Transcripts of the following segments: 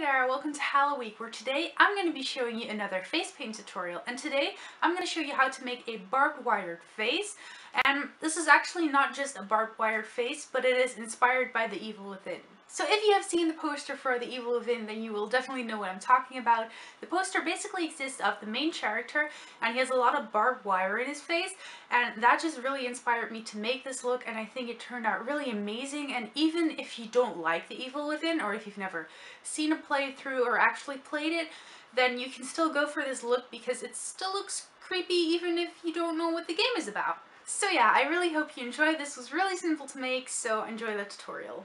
there, welcome to Halloweek, where today I'm going to be showing you another face paint tutorial, and today I'm going to show you how to make a barbed wire face. And this is actually not just a barbed wire face, but it is inspired by the evil within. So if you have seen the poster for the evil within, then you will definitely know what I'm talking about. The poster basically consists of the main character, and he has a lot of barbed wire in his face, and that just really inspired me to make this look, and I think it turned out really amazing. And even if you don't like the evil within, or if you've never seen a playthrough or actually played it, then you can still go for this look because it still looks creepy even if you don't know what the game is about. So yeah, I really hope you enjoyed. This was really simple to make, so enjoy the tutorial.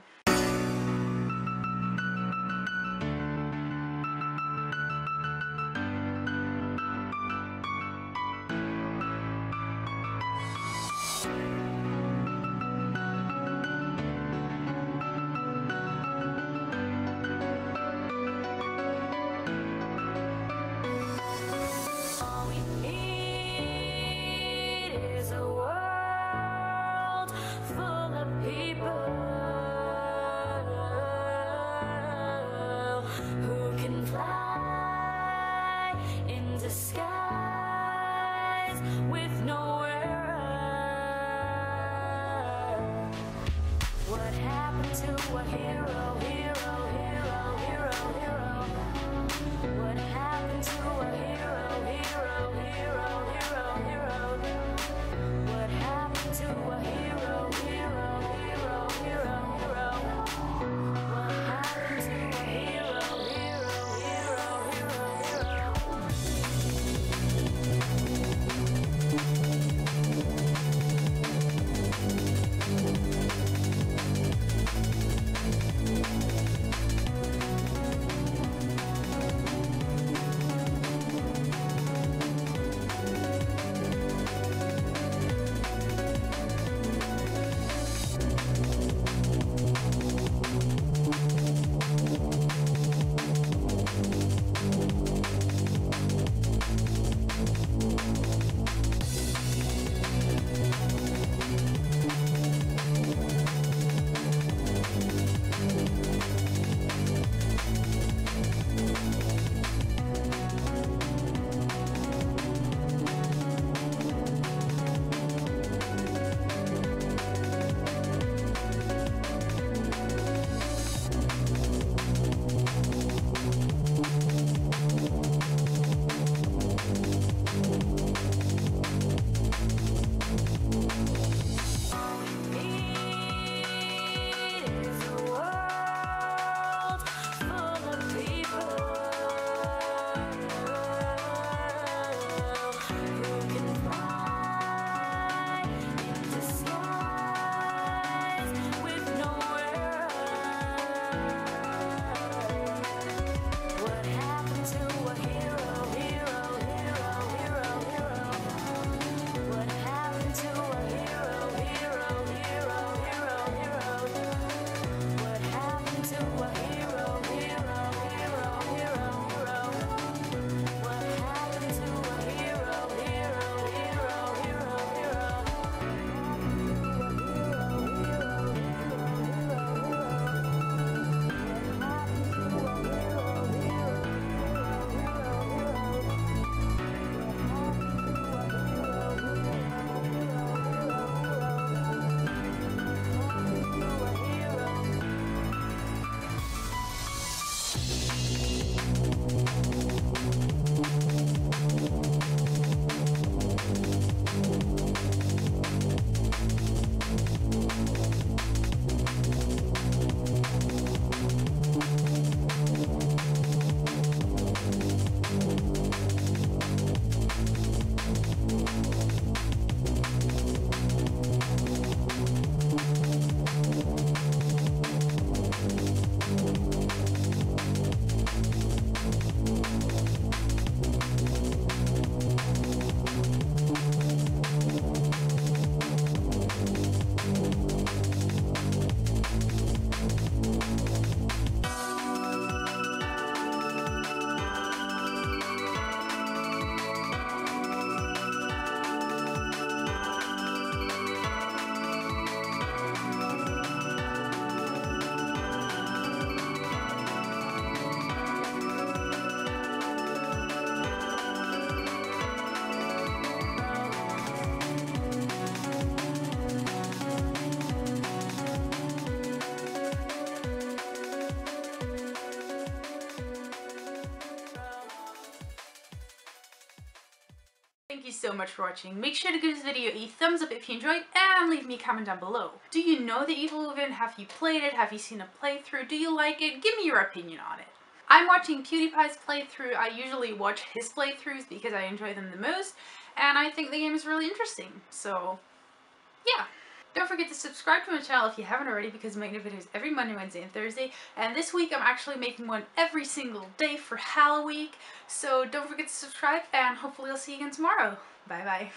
so much for watching. Make sure to give this video a thumbs up if you enjoyed and leave me a comment down below. Do you know the Evil Within? Have you played it? Have you seen a playthrough? Do you like it? Give me your opinion on it. I'm watching PewDiePie's playthrough. I usually watch his playthroughs because I enjoy them the most, and I think the game is really interesting, so yeah. Don't forget to subscribe to my channel if you haven't already, because I make new videos every Monday, Wednesday, and Thursday, and this week I'm actually making one every single day for Halloweek, so don't forget to subscribe, and hopefully I'll see you again tomorrow. Bye bye.